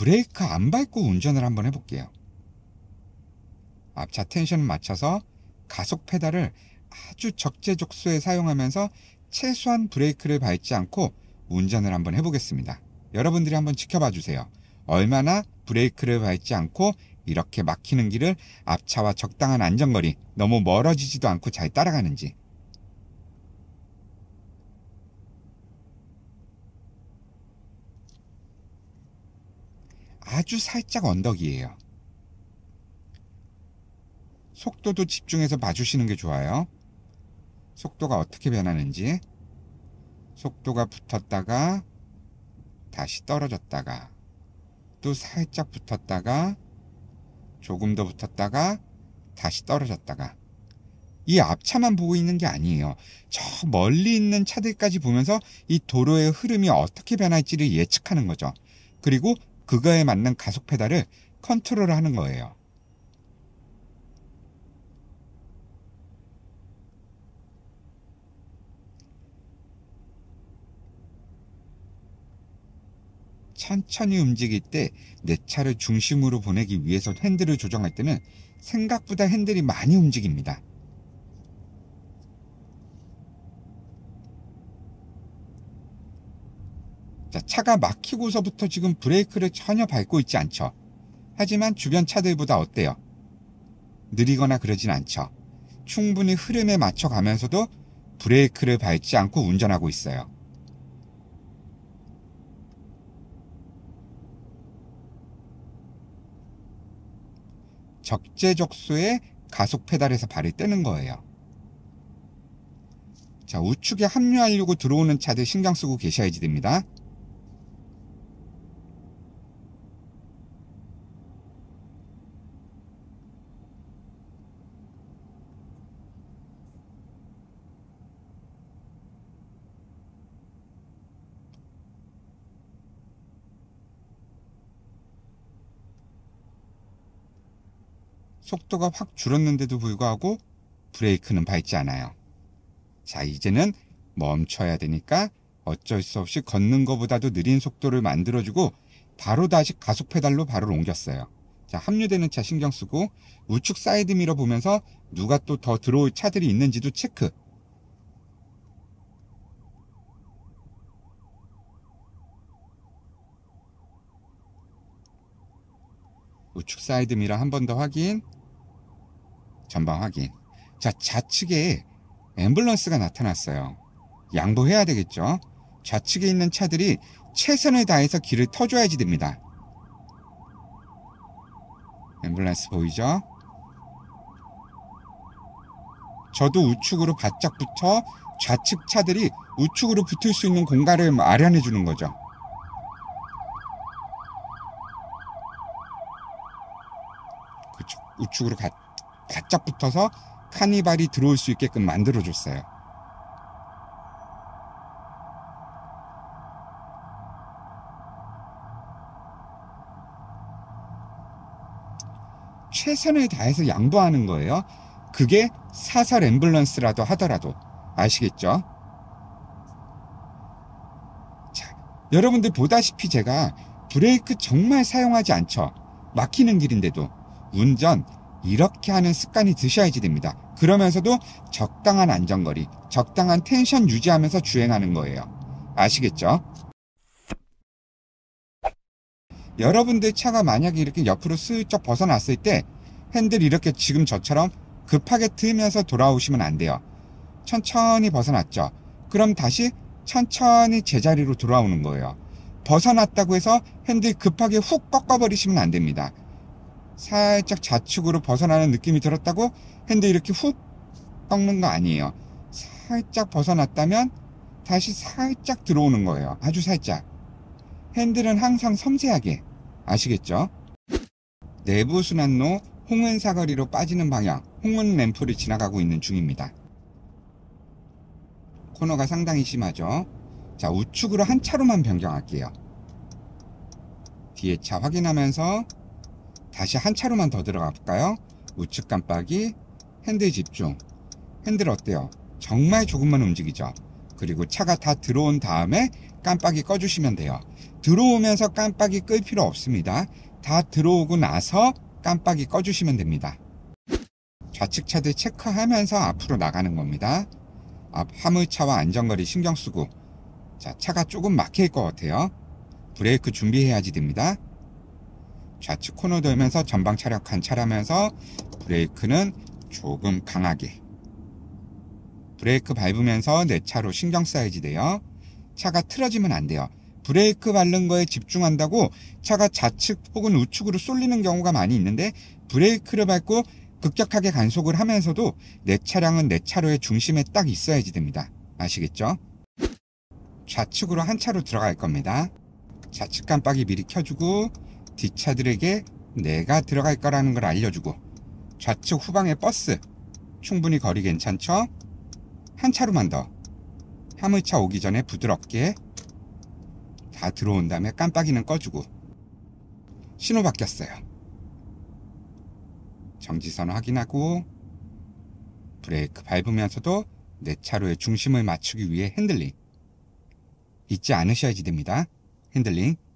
브레이크 안 밟고 운전을 한번 해볼게요. 앞차 텐션을 맞춰서 가속 페달을 아주 적재적소에 사용하면서 최소한 브레이크를 밟지 않고 운전을 한번 해보겠습니다. 여러분들이 한번 지켜봐 주세요. 얼마나 브레이크를 밟지 않고 이렇게 막히는 길을 앞차와 적당한 안전거리, 너무 멀어지지도 않고 잘 따라가는지. 아주 살짝 언덕이에요. 속도도 집중해서 봐주시는 게 좋아요. 속도가 어떻게 변하는지. 속도가 붙었다가 다시 떨어졌다가 또 살짝 붙었다가 조금 더 붙었다가 다시 떨어졌다가. 이 앞차만 보고 있는 게 아니에요. 저 멀리 있는 차들까지 보면서 이 도로의 흐름이 어떻게 변할지를 예측하는 거죠. 그리고 그거에 맞는 가속 페달을 컨트롤을 하는 거예요. 천천히 움직일 때 내 차를 중심으로 보내기 위해서 핸들을 조정할 때는 생각보다 핸들이 많이 움직입니다. 자, 차가 막히고서부터 지금 브레이크를 전혀 밟고 있지 않죠. 하지만 주변 차들보다 어때요? 느리거나 그러진 않죠. 충분히 흐름에 맞춰 가면서도 브레이크를 밟지 않고 운전하고 있어요. 적재적소에 가속 페달에서 발을 떼는 거예요. 자, 우측에 합류하려고 들어오는 차들 신경 쓰고 계셔야지 됩니다. 속도가 확 줄었는데도 불구하고 브레이크는 밟지 않아요. 자, 이제는 멈춰야 되니까 어쩔 수 없이 걷는 것보다도 느린 속도를 만들어주고 바로 다시 가속 페달로 바로 옮겼어요. 자, 합류되는 차 신경 쓰고 우측 사이드 미러 보면서 누가 또 더 들어올 차들이 있는지도 체크. 우측 사이드 미러 한 번 더 확인. 전방 확인. 자, 좌측에 앰뷸런스가 나타났어요. 양보해야 되겠죠. 좌측에 있는 차들이 최선을 다해서 길을 터줘야지 됩니다. 앰뷸런스 보이죠? 저도 우측으로 바짝 붙어 좌측 차들이 우측으로 붙을 수 있는 공간을 마련해 주는 거죠. 그쵸. 우측으로 바짝 붙어서 카니발이 들어올 수 있게끔 만들어줬어요. 최선을 다해서 양보하는 거예요. 그게 사설 앰뷸런스라도 하더라도. 아시겠죠? 자, 여러분들 보다시피 제가 브레이크 정말 사용하지 않죠. 막히는 길인데도. 운전 이렇게 하는 습관이 드셔야지 됩니다. 그러면서도 적당한 안전거리, 적당한 텐션 유지하면서 주행하는 거예요. 아시겠죠? 여러분들 차가 만약에 이렇게 옆으로 슬쩍 벗어났을 때 핸들 이렇게 지금 저처럼 급하게 틀면서 돌아오시면 안 돼요. 천천히 벗어났죠. 그럼 다시 천천히 제자리로 돌아오는 거예요. 벗어났다고 해서 핸들 급하게 훅 꺾어버리시면 안 됩니다. 살짝 좌측으로 벗어나는 느낌이 들었다고 핸들 이렇게 훅 꺾는 거 아니에요. 살짝 벗어났다면 다시 살짝 들어오는 거예요. 아주 살짝. 핸들은 항상 섬세하게. 아시겠죠? 내부 순환로 홍은 사거리로 빠지는 방향, 홍은 램프를 지나가고 있는 중입니다. 코너가 상당히 심하죠? 자, 우측으로 한 차로만 변경할게요. 뒤에 차 확인하면서 다시 한 차로만 더 들어가 볼까요? 우측 깜빡이, 핸들 집중. 핸들 어때요? 정말 조금만 움직이죠? 그리고 차가 다 들어온 다음에 깜빡이 꺼주시면 돼요. 들어오면서 깜빡이 끌 필요 없습니다. 다 들어오고 나서 깜빡이 꺼주시면 됩니다. 좌측 차들 체크하면서 앞으로 나가는 겁니다. 앞 화물차와 안전거리 신경 쓰고. 자, 차가 조금 막힐 것 같아요. 브레이크 준비해야지 됩니다. 좌측 코너 돌면서 전방 차량 관찰하면서 브레이크는 조금 강하게. 브레이크 밟으면서 내 차로 신경 써야지 돼요. 차가 틀어지면 안 돼요. 브레이크 밟는 거에 집중한다고 차가 좌측 혹은 우측으로 쏠리는 경우가 많이 있는데, 브레이크를 밟고 급격하게 간속을 하면서도 내 차량은 내 차로의 중심에 딱 있어야지 됩니다. 아시겠죠? 좌측으로 한 차로 들어갈 겁니다. 좌측 깜빡이 미리 켜주고 뒷차들에게 내가 들어갈 거라는 걸 알려주고, 좌측 후방에 버스 충분히 거리 괜찮죠? 한 차로만 더. 화물차 오기 전에 부드럽게 다 들어온 다음에 깜빡이는 꺼주고. 신호 바뀌었어요. 정지선 확인하고 브레이크 밟으면서도 내 차로의 중심을 맞추기 위해 핸들링 잊지 않으셔야지 됩니다. 핸들링